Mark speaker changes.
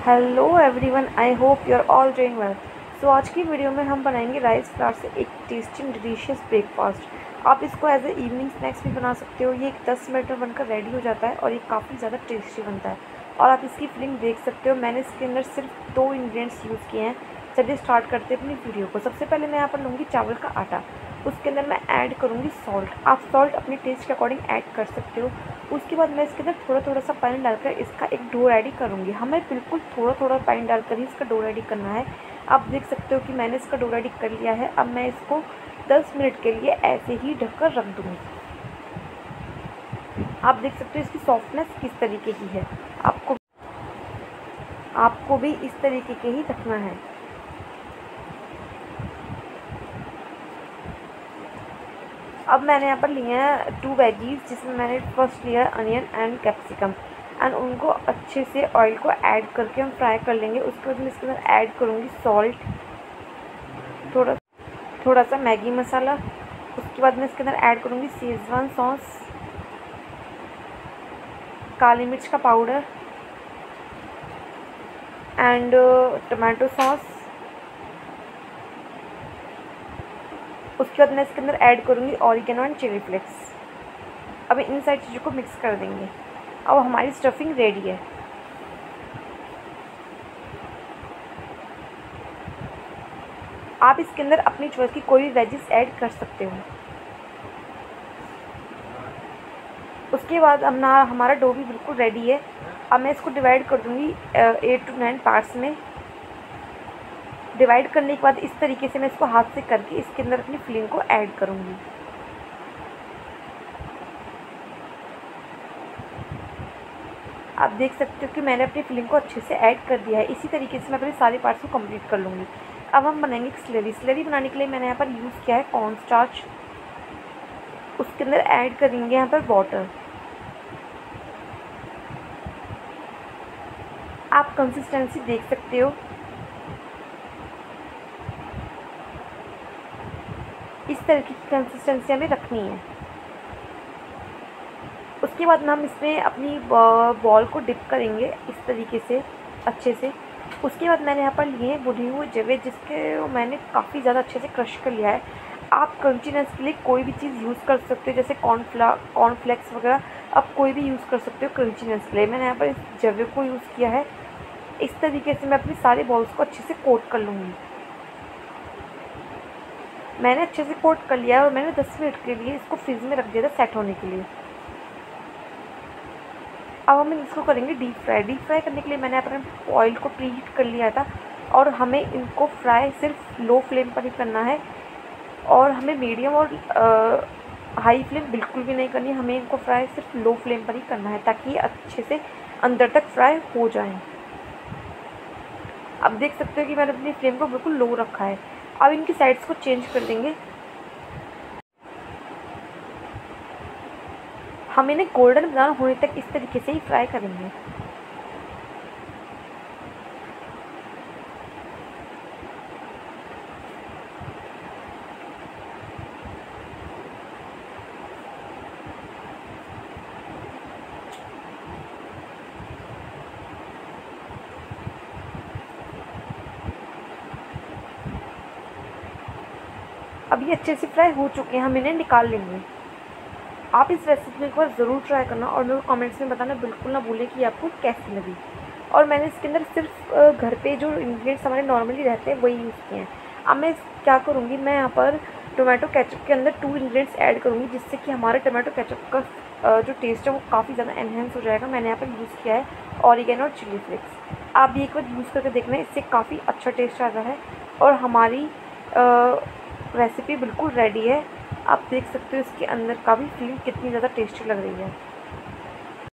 Speaker 1: Hello everyone, I hope you are all doing well. So आज की video में हम बनाएंगे राइस फ्लावर से एक टेस्टी डिलीशियस ब्रेकफास्ट। आप इसको एज ए इवनिंग स्नैक्स भी बना सकते हो। ये 10 मिनट में बनकर रेडी हो जाता है और ये काफ़ी ज़्यादा टेस्टी बनता है। और आप इसकी फिलिंग देख सकते हो, मैंने इसके अंदर सिर्फ 2 इंग्रेडिएंट्स यूज़ किए हैं। चलिए स्टार्ट करते हैं अपनी वीडियो को। सबसे पहले मैं यहाँ पर लूँगी चावल का आटा, उसके अंदर मैं ऐड करूँगी सॉल्ट। आप सॉल्ट अपने टेस्ट के अकॉर्डिंग ऐड कर सकते हो। उसके बाद मैं इसके अंदर थोड़ा थोड़ा सा पानी डालकर इसका एक डो रेडी करूँगी। हमें बिल्कुल थोड़ा थोड़ा पानी डालकर ही इसका डो रेडी करना है। आप देख सकते हो कि मैंने इसका डो रेडी कर लिया है। अब मैं इसको 10 मिनट के लिए ऐसे ही ढककर रख दूँगी। आप देख सकते हो इसकी सॉफ्टनेस किस तरीके की है। आपको भी इस तरीके के ही रखना है। अब मैंने यहाँ पर लिए हैं 2 वेजीज, जिसमें मैंने फर्स्ट लिया है अनियन एंड कैप्सिकम, एंड उनको अच्छे से ऑयल को ऐड करके हम फ्राई कर लेंगे। उसके बाद मैं इसके अंदर ऐड करूँगी सॉल्ट, थोड़ा सा मैगी मसाला। उसके बाद मैं इसके अंदर ऐड करूँगी शेजवान सॉस, काली मिर्च का पाउडर एंड टमाटो सॉस। उसके बाद मैं इसके अंदर ऐड करूँगी ऑरिगेनो एंड चिली फ्लेक्स। अब इन सारी चीज़ों को मिक्स कर देंगे। अब हमारी स्टफिंग रेडी है। आप इसके अंदर अपनी चॉइस की कोई भी वेजिस ऐड कर सकते हो। उसके बाद अब ना हमारा डो भी बिल्कुल रेडी है। अब मैं इसको डिवाइड कर दूँगी 8 to 9 पार्ट्स में। डिवाइड करने के बाद इस तरीके से मैं इसको हाथ से करके इसके अंदर अपनी फिलिंग को ऐड करूँगी। आप देख सकते हो कि मैंने अपनी फिलिंग को अच्छे से ऐड कर दिया है। इसी तरीके से मैं अपने सारे पार्ट्स को कंप्लीट कर लूँगी। अब हम बनाएंगे स्लरी बनाने के लिए मैंने यहाँ पर यूज़ किया है कॉर्न स्टार्च। उसके अंदर ऐड करेंगे यहाँ पर वाटर। आप कंसिस्टेंसी देख सकते हो, इस तरीके की कंसिस्टेंसी हमें रखनी है। उसके बाद हम इसमें अपनी बॉल को डिप करेंगे इस तरीके से अच्छे से। उसके बाद मैंने यहाँ पर लिए भुने हुए जवे, जिसके मैंने काफ़ी ज़्यादा अच्छे से क्रश कर लिया है। आप क्रंचीनेस के लिए कोई भी चीज़ यूज़ कर सकते हो, जैसे कॉर्नफ्लेक्स वगैरह आप कोई भी यूज़ कर सकते हो क्रंचीनेस के लिए। मैंने यहाँ पर इस जवे को यूज़ किया है। इस तरीके से मैं अपनी सारी बॉल्स को अच्छे से कोट कर लूँगी। मैंने अच्छे से कोट कर लिया है और मैंने 10 मिनट के लिए इसको फ्रिज में रख दिया था सेट होने के लिए। अब हम इसको करेंगे डीप फ्राई करने के लिए मैंने अपने ऑयल को प्री हीट कर लिया था। और हमें इनको फ्राई सिर्फ लो फ्लेम पर ही करना है, और हमें मीडियम और हाई फ्लेम बिल्कुल भी नहीं करनी है। हमें इनको फ्राई सिर्फ लो फ्लेम पर ही करना है, ताकि ये अच्छे से अंदर तक फ्राई हो जाएं। अब देख सकते हो कि मैंने अपनी फ्लेम को बिल्कुल लो रखा है। अब इनकी साइड्स को चेंज कर देंगे। हम इन्हें गोल्डन ब्राउन होने तक इस तरीके से ही फ्राई करेंगे। अब ये अच्छे से फ्राई हो चुके हैं, हम इन्हें निकाल लेंगे। आप इस रेसिपी को एक बार ज़रूर ट्राई करना और मेरे को कमेंट्स में बताना बिल्कुल ना भूलें कि आपको कैसी लगी। और मैंने इसके अंदर सिर्फ घर पे जो इंग्रेडिएंट्स हमारे नॉर्मली रहते हैं वही यूज़ किए हैं। अब मैं क्या करूँगी, मैं यहाँ पर टोमेटो केचप के अंदर 2 इंग्रेडिएंट्स ऐड करूँगी, जिससे कि हमारे टोमेटो केचप का जो टेस्ट है वो काफ़ी ज़्यादा एनहेंस हो जाएगा। मैंने यहाँ पर यूज़ किया है ऑरिगेनो और चिली फ्लेक्स। आप भी एक बार यूज़ करके देखना, इससे काफ़ी अच्छा टेस्ट आता है। और हमारी रेसिपी बिल्कुल रेडी है। आप देख सकते हो इसके अंदर का भी फीलिंग कितनी ज़्यादा टेस्टी लग रही है।